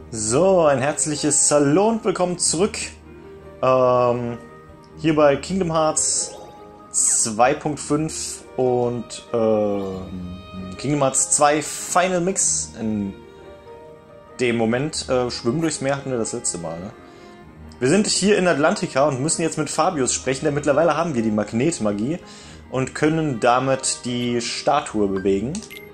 So, ein herzliches Hallo und willkommen zurück. Hier bei Kingdom Hearts 2.5 und Kingdom Hearts 2 Final Mix. In dem Moment Schwimmen durchs Meer hatten wir das letzte Mal. Ne? Wir sind hier in Atlantica und müssen jetzt mit Fabius sprechen, denn mittlerweile haben wir die Magnetmagie und können damit die Statue bewegen.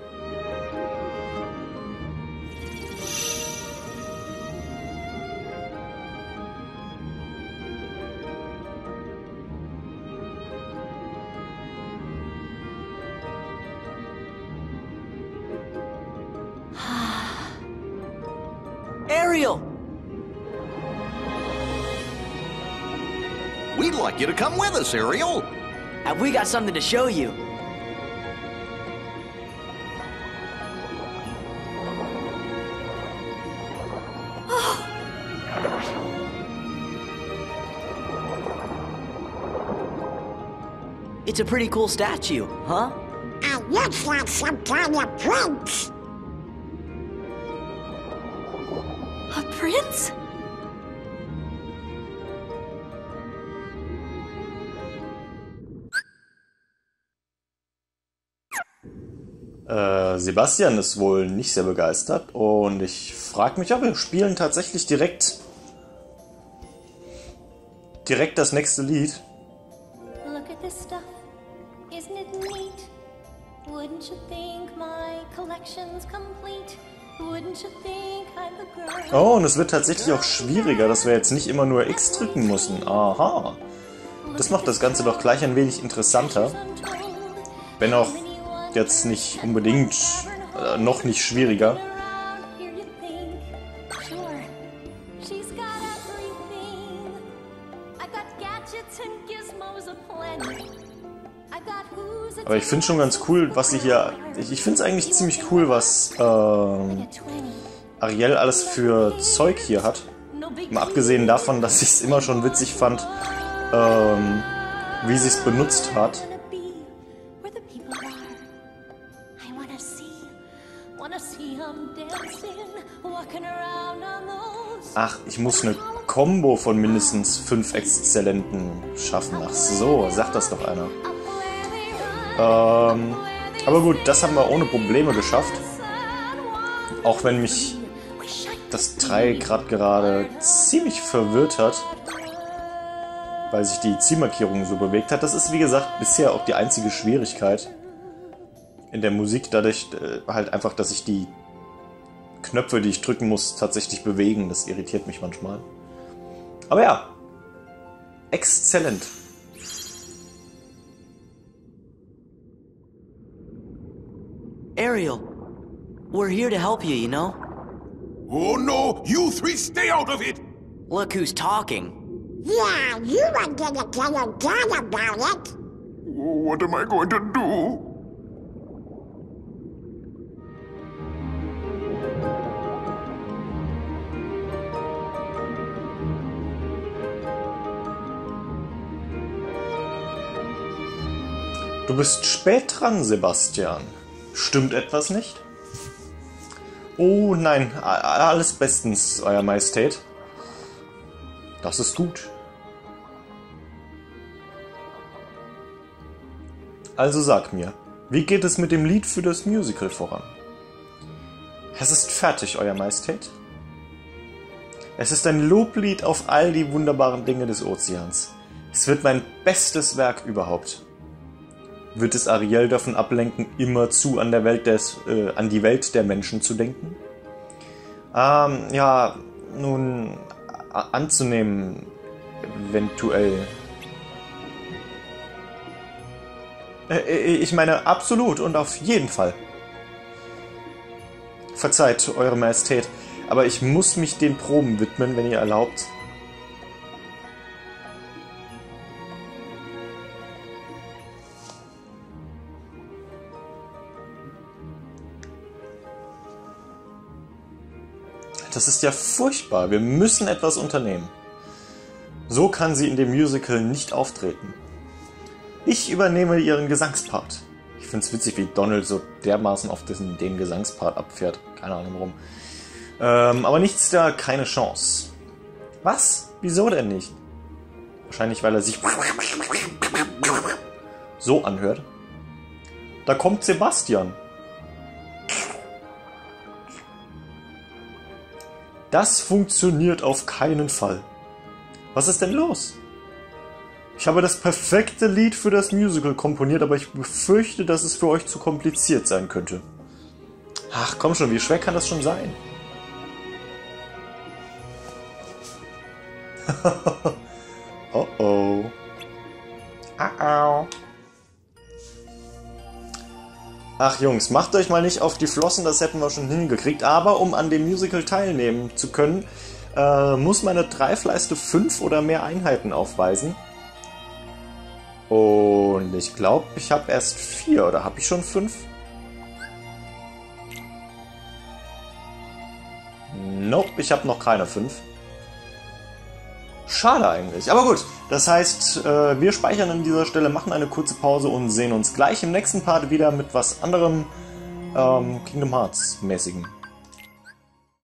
Ariel! We'd like you to come with us, Ariel. Have we got something to show you? It's a pretty cool statue, huh? It looks like some kind of prince. A prince? Sebastian ist wohl nicht sehr begeistert und ich frage mich, ob wir spielen tatsächlich direkt das nächste Lied. Look at this stuff. Isn't it neat? Wouldn't you think my collection's complete? Wouldn't you think I'm the girl? Oh, und es wird tatsächlich auch schwieriger, dass wir jetzt nicht immer nur X drücken müssen. Aha. Das macht das Ganze doch gleich ein wenig interessanter. Wenn auch jetzt nicht unbedingt noch nicht schwieriger. Aber ich finde schon ganz cool, was sie hier... Ich finde es eigentlich ziemlich cool, was Ariel alles für Zeug hier hat. Mal abgesehen davon, dass ich es immer schon witzig fand, wie sie es benutzt hat. Ach, ich muss eine Combo von mindestens 5 Exzellenten schaffen. Ach so, sagt das doch einer. Aber gut, das haben wir ohne Probleme geschafft. Auch wenn mich das 3 gerade ziemlich verwirrt hat, weil sich die Zielmarkierung so bewegt hat. Das ist, wie gesagt, bisher auch die einzige Schwierigkeit in der Musik. Dadurch halt einfach, dass ich die Knöpfe, die ich drücken muss, tatsächlich bewegen. Das irritiert mich manchmal. Aber ja, exzellent. Ariel, we're here to help you, you know? Oh no, you three stay out of it! Look who's talking. Yeah, you were gonna tell your dad about it. What am I going to do? Du bist spät dran, Sebastian. Stimmt etwas nicht? Oh nein, alles bestens, Euer Majestät. Das ist gut. Also sag mir, wie geht es mit dem Lied für das Musical voran? Es ist fertig, Euer Majestät. Es ist ein Loblied auf all die wunderbaren Dinge des Ozeans. Es wird mein bestes Werk überhaupt. Wird es Ariel davon ablenken, immerzu an die Welt der Menschen zu denken? Ja, nun, anzunehmen, eventuell. Ich meine, absolut und auf jeden Fall. Verzeiht, Eure Majestät, aber ich muss mich den Proben widmen, wenn ihr erlaubt. Das ist ja furchtbar. Wir müssen etwas unternehmen. So kann sie in dem Musical nicht auftreten. Ich übernehme ihren Gesangspart. Ich finde es witzig, wie Donald so dermaßen auf den Gesangspart abfährt. Keine Ahnung warum. Aber nichts da, keine Chance. Was? Wieso denn nicht? Wahrscheinlich, weil er sich so anhört. Da kommt Sebastian. Das funktioniert auf keinen Fall. Was ist denn los? Ich habe das perfekte Lied für das Musical komponiert, aber ich befürchte, dass es für euch zu kompliziert sein könnte. Ach, komm schon, wie schwer kann das schon sein? Oh oh. Ach Jungs, macht euch mal nicht auf die Flossen, das hätten wir schon hingekriegt. Aber um an dem Musical teilnehmen zu können, muss meine Dreifleiste 5 oder mehr Einheiten aufweisen. Und ich glaube, ich habe erst 4 oder habe ich schon 5? Nope, ich habe noch keine 5. Schade eigentlich. Aber gut, das heißt, wir speichern an dieser Stelle, machen eine kurze Pause und sehen uns gleich im nächsten Part wieder mit was anderem Kingdom Hearts mäßigen.